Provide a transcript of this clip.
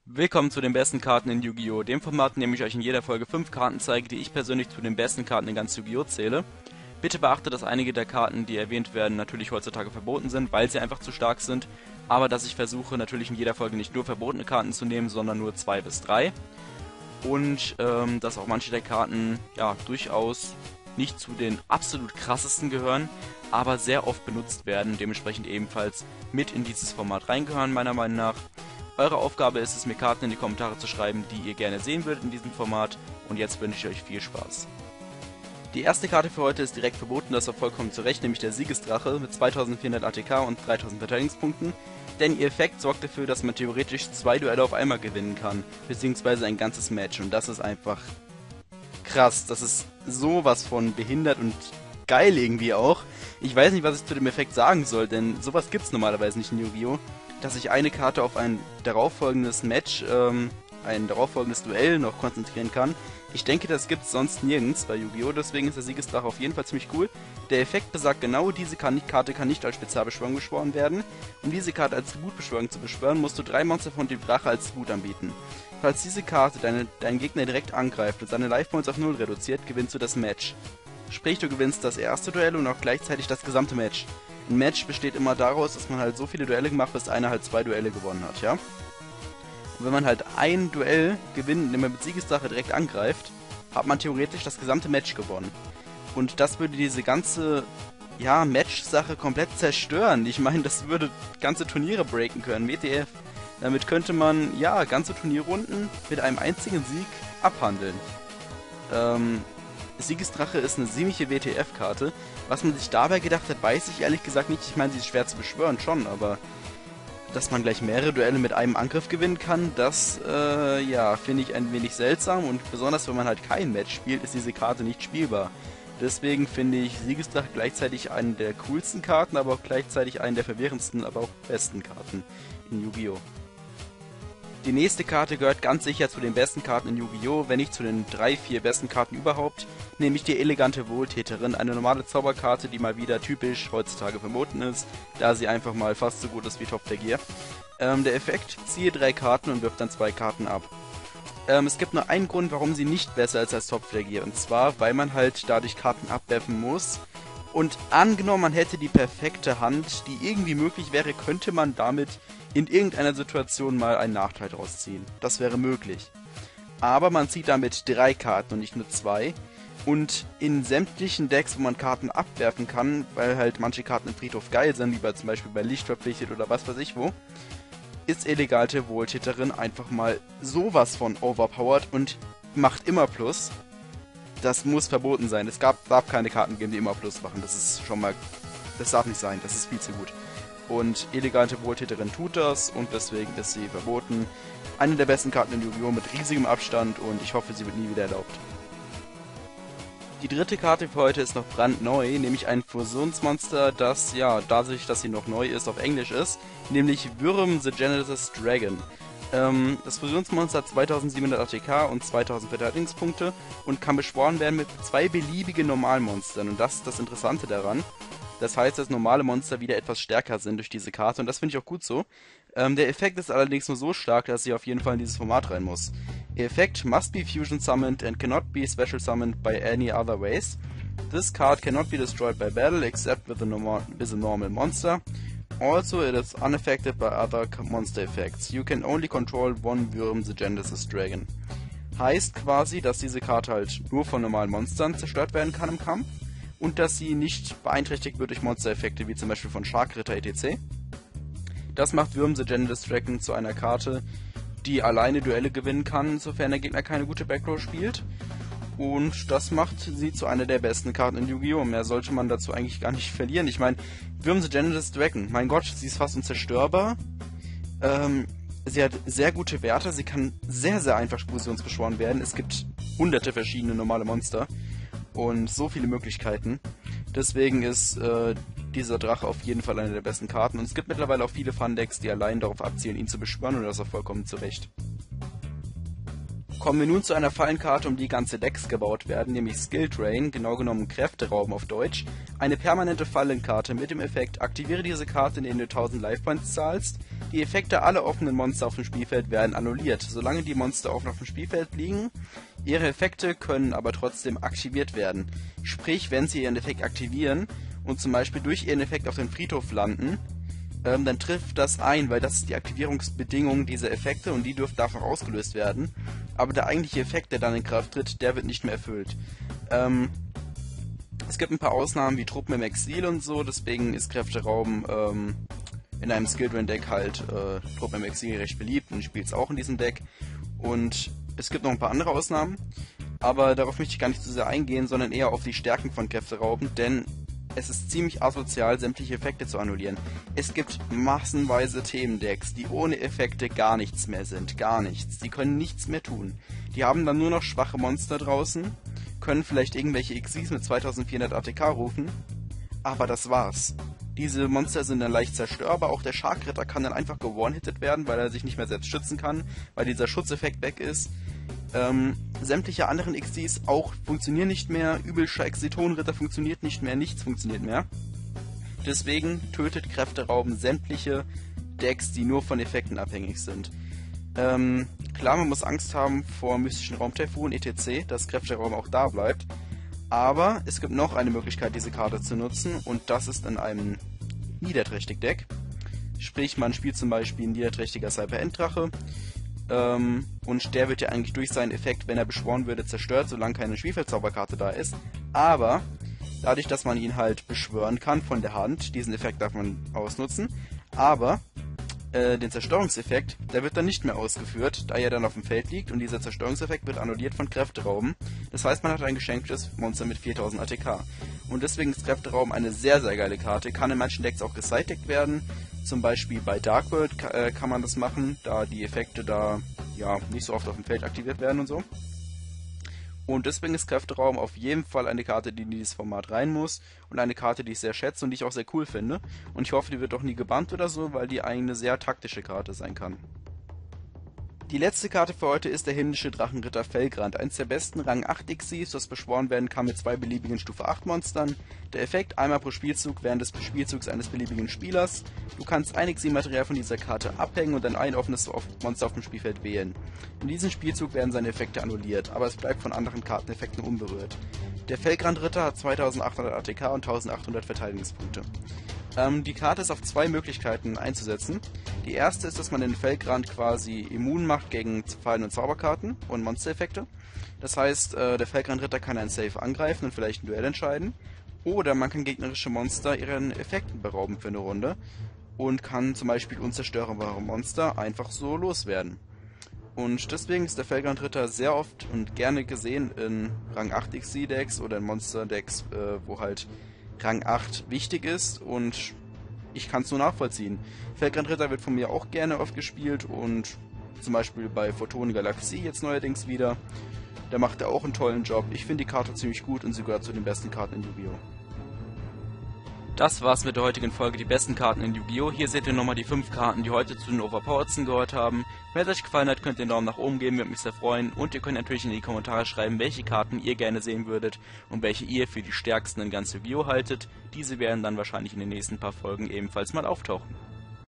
Willkommen zu den besten Karten in Yu-Gi-Oh! Dem Format, in dem ich euch in jeder Folge 5 Karten zeige, die ich persönlich zu den besten Karten in ganz Yu-Gi-Oh! Zähle. Bitte beachtet, dass einige der Karten, die erwähnt werden, natürlich heutzutage verboten sind, weil sie einfach zu stark sind, aber dass ich versuche, natürlich in jeder Folge nicht nur verbotene Karten zu nehmen, sondern nur 2 bis 3. Und dass auch manche der Karten, ja, durchaus nicht zu den absolut krassesten gehören, aber sehr oft benutzt werden, dementsprechend ebenfalls mit in dieses Format reingehören, meiner Meinung nach. Eure Aufgabe ist es, mir Karten in die Kommentare zu schreiben, die ihr gerne sehen würdet in diesem Format. Und jetzt wünsche ich euch viel Spaß. Die erste Karte für heute ist direkt verboten, das war vollkommen zu Recht, nämlich der Siegesdrache mit 2400 ATK und 3000 Verteidigungspunkten. Denn ihr Effekt sorgt dafür, dass man theoretisch 2 Duelle auf einmal gewinnen kann, beziehungsweise ein ganzes Match. Und das ist einfach krass. Das ist sowas von behindert und geil irgendwie auch. Ich weiß nicht, was ich zu dem Effekt sagen soll, denn sowas gibt's normalerweise nicht in Yu-Gi-Oh! Dass ich eine Karte auf ein darauffolgendes Match, ein darauffolgendes Duell noch konzentrieren kann. Ich denke, das gibt's sonst nirgends bei Yu-Gi-Oh! Deswegen ist der Siegesdrache auf jeden Fall ziemlich cool. Der Effekt besagt genau, diese Karte kann nicht als Spezialbeschwörung beschworen werden. Um diese Karte als Tributbeschwörung zu beschwören, musst du 3 Monster von dem Drache als Tribut anbieten. Falls diese Karte deinen Gegner direkt angreift und seine Life Points auf 0 reduziert, gewinnst du das Match. Sprich, du gewinnst das erste Duell und auch gleichzeitig das gesamte Match. Ein Match besteht immer daraus, dass man halt so viele Duelle gemacht, bis einer halt 2 Duelle gewonnen hat, ja? Und wenn man halt ein Duell gewinnt, indem man mit Siegesdrache direkt angreift, hat man theoretisch das gesamte Match gewonnen. Und das würde diese ganze, ja, Match-Sache komplett zerstören. Ich meine, das würde ganze Turniere breaken können, WTF. Damit könnte man, ja, ganze Turnierrunden mit einem einzigen Sieg abhandeln. Siegesdrache ist eine ziemliche WTF-Karte. Was man sich dabei gedacht hat, weiß ich ehrlich gesagt nicht. Ich meine, sie ist schwer zu beschwören schon, aber dass man gleich mehrere Duelle mit einem Angriff gewinnen kann, das, ja, finde ich ein wenig seltsam. Und besonders, wenn man halt kein Match spielt, ist diese Karte nicht spielbar. Deswegen finde ich Siegesdrache gleichzeitig eine der coolsten Karten, aber auch gleichzeitig eine der verwirrendsten, aber auch besten Karten in Yu-Gi-Oh! Die nächste Karte gehört ganz sicher zu den besten Karten in Yu-Gi-Oh!, wenn nicht zu den 3, 4 besten Karten überhaupt, nämlich die elegante Wohltäterin, eine normale Zauberkarte, die mal wieder typisch heutzutage verboten ist, da sie einfach mal fast so gut ist wie Top der Gear. Der Effekt, ziehe 3 Karten und wirf dann 2 Karten ab. Es gibt nur einen Grund, warum sie nicht besser ist als Top der Gear, und zwar, weil man halt dadurch Karten abwerfen muss. Und angenommen, man hätte die perfekte Hand, die irgendwie möglich wäre, könnte man damit in irgendeiner Situation mal einen Nachteil draus ziehen. Das wäre möglich. Aber man zieht damit 3 Karten und nicht nur 2. Und in sämtlichen Decks, wo man Karten abwerfen kann, weil halt manche Karten im Friedhof geil sind, wie zum Beispiel bei Licht verpflichtet oder was weiß ich wo, ist elegante Wohltäterin einfach mal sowas von overpowered und macht immer Plus. Das muss verboten sein. Es darf keine Karten geben, die immer Plus machen. Das ist schon mal... Das darf nicht sein. Das ist viel zu gut. Und elegante Wohltäterin tut das und deswegen ist sie verboten. Eine der besten Karten in Yu-Gi-Oh! Mit riesigem Abstand und ich hoffe, sie wird nie wieder erlaubt. Die dritte Karte für heute ist noch brandneu, nämlich ein Fusionsmonster, das, ja, dadurch, dass sie noch neu ist, auf Englisch ist, nämlich Würm the Genesis Dragon. Das Fusionsmonster hat 2700 ATK und 2000 Verteidigungspunkte und kann beschworen werden mit 2 beliebigen Normalmonstern. Und das ist das Interessante daran. Das heißt, dass normale Monster wieder etwas stärker sind durch diese Karte und das finde ich auch gut so. Der Effekt ist allerdings nur so stark, dass sie auf jeden Fall in dieses Format rein muss. The effect must be fusion summoned and cannot be special summoned by any other ways. This card cannot be destroyed by battle except with a normal monster. Also, it is unaffected by other monster effects. You can only control one Würm the Genesis Dragon. Heißt quasi, dass diese Karte halt nur von normalen Monstern zerstört werden kann im Kampf und dass sie nicht beeinträchtigt wird durch Monstereffekte wie zum Beispiel von Shark-Ritter etc. Das macht Würm the Genesis Dragon zu einer Karte, die alleine Duelle gewinnen kann, sofern der Gegner keine gute Backrow spielt. Und das macht sie zu einer der besten Karten in Yu-Gi-Oh! Mehr sollte man dazu eigentlich gar nicht verlieren. Ich meine, Würm the Genesis Dragon, mein Gott, sie ist fast unzerstörbar. Sie hat sehr gute Werte, sie kann sehr, sehr einfach fusionsbeschworen werden. Es gibt hunderte verschiedene normale Monster und so viele Möglichkeiten. Deswegen ist dieser Drache auf jeden Fall eine der besten Karten. Und es gibt mittlerweile auch viele Fun-Decks, die allein darauf abzielen, ihn zu beschwören und das auch vollkommen zu Recht. Kommen wir nun zu einer Fallenkarte, um die ganze Decks gebaut werden, nämlich Skill Drain, genau genommen Kräfterauben auf Deutsch. Eine permanente Fallenkarte mit dem Effekt, aktiviere diese Karte, indem du 1000 Life Points zahlst. Die Effekte aller offenen Monster auf dem Spielfeld werden annulliert, solange die Monster offen auf dem Spielfeld liegen. Ihre Effekte können aber trotzdem aktiviert werden. Sprich, wenn sie ihren Effekt aktivieren und zum Beispiel durch ihren Effekt auf den Friedhof landen, dann trifft das ein, weil das ist die Aktivierungsbedingung dieser Effekte und die dürfen davon ausgelöst werden. Aber der eigentliche Effekt, der dann in Kraft tritt, der wird nicht mehr erfüllt. Es gibt ein paar Ausnahmen wie Truppen im Exil und so, deswegen ist Kräfterauben in einem Skill-Drain-Deck halt Truppen im Exil recht beliebt und spielt es auch in diesem Deck. Und es gibt noch ein paar andere Ausnahmen, aber darauf möchte ich gar nicht zu sehr eingehen, sondern eher auf die Stärken von Kräfterauben, denn es ist ziemlich asozial, sämtliche Effekte zu annullieren. Es gibt massenweise Themendecks, die ohne Effekte gar nichts mehr sind. Gar nichts. Die können nichts mehr tun. Die haben dann nur noch schwache Monster draußen, können vielleicht irgendwelche Xyz mit 2400 ATK rufen, aber das war's. Diese Monster sind dann leicht zerstörbar, auch der Shark-Ritter kann dann einfach ge-one-hitted werden, weil er sich nicht mehr selbst schützen kann, weil dieser Schutzeffekt weg ist. Sämtliche anderen XDs auch funktionieren nicht mehr, übelscher Exiton-Ritter funktioniert nicht mehr, nichts funktioniert mehr. Deswegen tötet Kräfterauben sämtliche Decks, die nur von Effekten abhängig sind. Klar, man muss Angst haben vor mystischen Raumtaifun, etc., dass Kräfterauben auch da bleibt. Aber es gibt noch eine Möglichkeit, diese Karte zu nutzen, und das ist in einem Niederträchtig-Deck. Sprich, man spielt zum Beispiel ein niederträchtiger Cyber-End-Drache, und der wird ja eigentlich durch seinen Effekt, wenn er beschworen würde, zerstört, solange keine Spielfeldzauberkarte da ist. Aber dadurch, dass man ihn halt beschwören kann von der Hand, diesen Effekt darf man ausnutzen, aber den Zerstörungseffekt, der wird dann nicht mehr ausgeführt, da er dann auf dem Feld liegt, und dieser Zerstörungseffekt wird annulliert von Kräfterauben. Das heißt, man hat ein geschenktes Monster mit 4000 ATK. Und deswegen ist Kräfterauben eine sehr, sehr geile Karte, kann in manchen Decks auch gesidedeckt werden. Zum Beispiel bei Dark World kann man das machen, da die Effekte da ja nicht so oft auf dem Feld aktiviert werden und so. Und deswegen ist Kräfterauben auf jeden Fall eine Karte, die in dieses Format rein muss, und eine Karte, die ich sehr schätze und die ich auch sehr cool finde. Und ich hoffe, die wird auch nie gebannt oder so, weil die eine sehr taktische Karte sein kann. Die letzte Karte für heute ist der himmlische Drachenritter Felgrand, eins der besten Rang 8 Xyz, das beschworen werden kann mit 2 beliebigen Stufe 8 Monstern. Der Effekt einmal pro Spielzug während des Spielzugs eines beliebigen Spielers. Du kannst ein Xyz-Material von dieser Karte abhängen und dann ein offenes Monster auf dem Spielfeld wählen. In diesem Spielzug werden seine Effekte annulliert, aber es bleibt von anderen Karteneffekten unberührt. Der Felgrand-Ritter hat 2800 ATK und 1800 Verteidigungspunkte. Die Karte ist auf 2 Möglichkeiten einzusetzen. Die erste ist, dass man den Felgrand quasi immun macht gegen Fallen- und Zauberkarten und Monstereffekte. Das heißt, der Felgrand-Ritter kann einen Safe angreifen und vielleicht ein Duell entscheiden. Oder man kann gegnerische Monster ihren Effekten berauben für eine Runde und kann zum Beispiel unzerstörbare Monster einfach so loswerden. Und deswegen ist der Felgrand-Ritter sehr oft und gerne gesehen in Rang 8 XC-Decks oder in Monster-Decks, wo halt Rang 8 wichtig ist, und ich kann es nur nachvollziehen. Felgrand-Ritter wird von mir auch gerne oft gespielt, und zum Beispiel bei Photon Galaxie jetzt neuerdings wieder. Da macht er auch einen tollen Job. Ich finde die Karte ziemlich gut und sie gehört zu den besten Karten in Yu-Gi-Oh! Das war's mit der heutigen Folge, die besten Karten in Yu-Gi-Oh! Hier seht ihr nochmal die 5 Karten, die heute zu den Overpoweredsten gehört haben. Wenn es euch gefallen hat, könnt ihr einen Daumen nach oben geben, würde mich sehr freuen. Und ihr könnt natürlich in die Kommentare schreiben, welche Karten ihr gerne sehen würdet und welche ihr für die stärksten in ganz Yu-Gi-Oh! Haltet. Diese werden dann wahrscheinlich in den nächsten paar Folgen ebenfalls mal auftauchen.